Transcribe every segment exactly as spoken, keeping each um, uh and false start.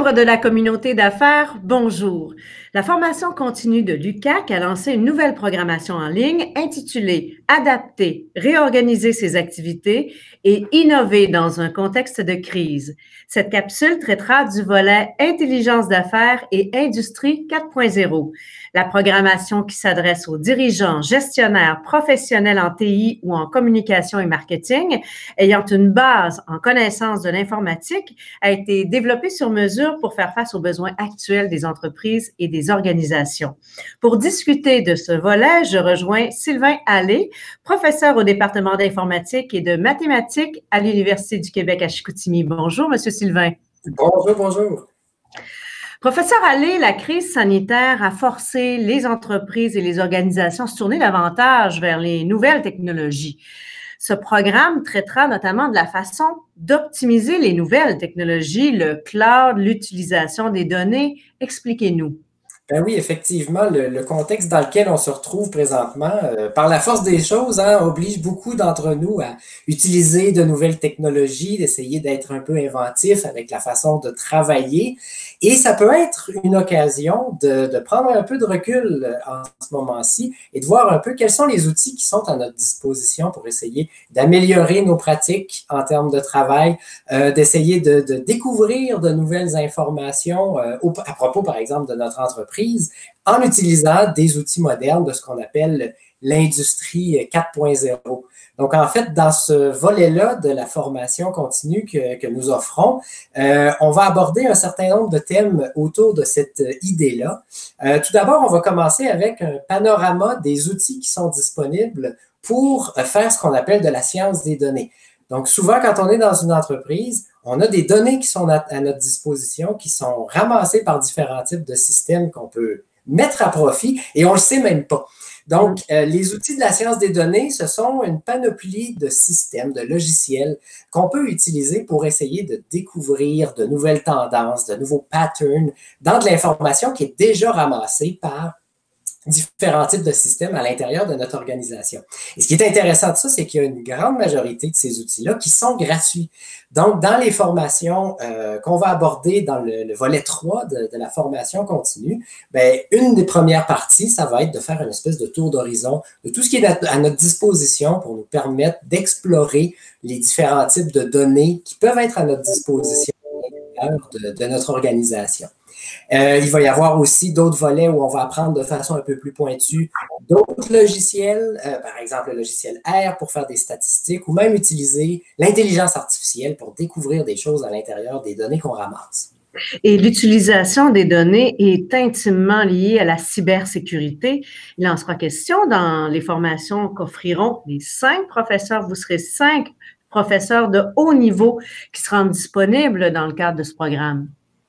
Membres de la communauté d'affaires, bonjour. La formation continue de l'U Q A C a lancé une nouvelle programmation en ligne intitulée « Adapter, réorganiser ses activités et innover dans un contexte de crise ». Cette capsule traitera du volet intelligence d'affaires et industrie quatre point zéro. La programmation qui s'adresse aux dirigeants, gestionnaires, professionnels en T I ou en communication et marketing, ayant une base en connaissance de l'informatique, a été développée sur mesure pour faire face aux besoins actuels des entreprises et des organisations. Pour discuter de ce volet, je rejoins Sylvain Allais, professeur au département d'informatique et de mathématiques à l'Université du Québec à Chicoutimi. Bonjour, Monsieur Sylvain. Bonjour, bonjour. Professeur Allais, la crise sanitaire a forcé les entreprises et les organisations à se tourner davantage vers les nouvelles technologies. Ce programme traitera notamment de la façon d'optimiser les nouvelles technologies, le cloud, l'utilisation des données. Expliquez-nous. Ben oui, effectivement, le, le contexte dans lequel on se retrouve présentement, euh, par la force des choses, hein, oblige beaucoup d'entre nous à utiliser de nouvelles technologies, d'essayer d'être un peu inventif avec la façon de travailler. Et ça peut être une occasion de, de prendre un peu de recul en ce moment-ci et de voir un peu quels sont les outils qui sont à notre disposition pour essayer d'améliorer nos pratiques en termes de travail, euh, d'essayer de, de découvrir de nouvelles informations euh, au, à propos, par exemple, de notre entreprise, en utilisant des outils modernes de ce qu'on appelle l'industrie quatre point zéro. Donc, en fait, dans ce volet-là de la formation continue que, que nous offrons, euh, on va aborder un certain nombre de thèmes autour de cette idée-là. Euh, tout d'abord, on va commencer avec un panorama des outils qui sont disponibles pour faire ce qu'on appelle de la science des données. Donc, souvent, quand on est dans une entreprise, on a des données qui sont à notre disposition, qui sont ramassées par différents types de systèmes qu'on peut mettre à profit et on ne le sait même pas. Donc, euh, les outils de la science des données, ce sont une panoplie de systèmes, de logiciels qu'on peut utiliser pour essayer de découvrir de nouvelles tendances, de nouveaux patterns dans de l'information qui est déjà ramassée par différents types de systèmes à l'intérieur de notre organisation. Et ce qui est intéressant de ça, c'est qu'il y a une grande majorité de ces outils-là qui sont gratuits. Donc, dans les formations euh, qu'on va aborder dans le, le volet trois de, de la formation continue, bien, une des premières parties, ça va être de faire une espèce de tour d'horizon de tout ce qui est à notre disposition pour nous permettre d'explorer les différents types de données qui peuvent être à notre disposition à l'intérieur de, de notre organisation. Euh, il va y avoir aussi d'autres volets où on va apprendre de façon un peu plus pointue d'autres logiciels, euh, par exemple le logiciel R pour faire des statistiques ou même utiliser l'intelligence artificielle pour découvrir des choses à l'intérieur des données qu'on ramasse. Et l'utilisation des données est intimement liée à la cybersécurité. Il en sera question dans les formations qu'offriront les cinq professeurs. Vous serez cinq professeurs de haut niveau qui seront disponibles dans le cadre de ce programme.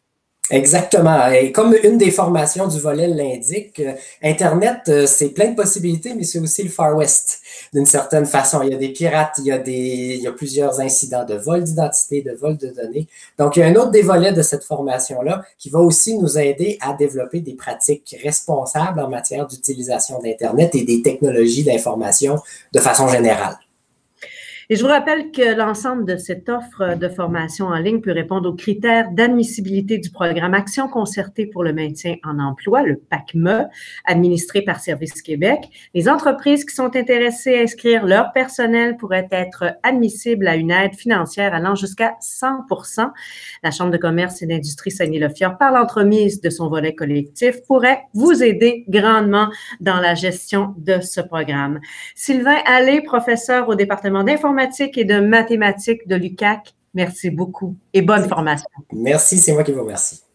Exactement. Et comme une des formations du volet l'indique, Internet, c'est plein de possibilités, mais c'est aussi le Far West, d'une certaine façon. Il y a des pirates, il y a, des, il y a plusieurs incidents de vol d'identité, de vol de données. Donc, il y a un autre des volets de cette formation-là qui va aussi nous aider à développer des pratiques responsables en matière d'utilisation d'Internet et des technologies d'information de façon générale. Et je vous rappelle que l'ensemble de cette offre de formation en ligne peut répondre aux critères d'admissibilité du programme Action concertée pour le maintien en emploi, le P A C M E, administré par Service Québec. Les entreprises qui sont intéressées à inscrire leur personnel pourraient être admissibles à une aide financière allant jusqu'à cent pour cent. La Chambre de commerce et d'industrie Saguenay-Lac-Fière, par l'entremise de son volet collectif, pourrait vous aider grandement dans la gestion de ce programme. Sylvain Allais, professeur au département d'informatique et de mathématiques de l'U Q A C. Merci beaucoup et bonne formation. Merci, c'est moi qui vous remercie.